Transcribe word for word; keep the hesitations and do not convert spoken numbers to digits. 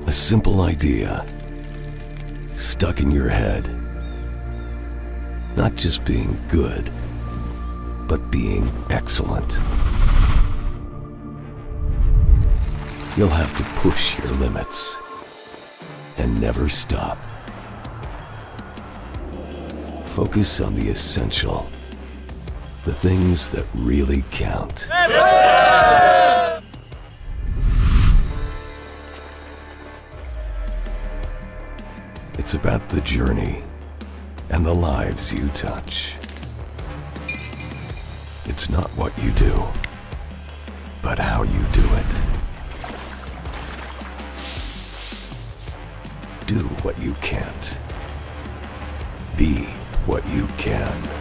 A simple idea stuck in your head. Not just being good, but being excellent. You'll have to push your limits and never stop. Focus on the essential, the things that really count. It's about the journey and the lives you touch. It's not what you do, but how you do it. Do what you can't. Be what you can.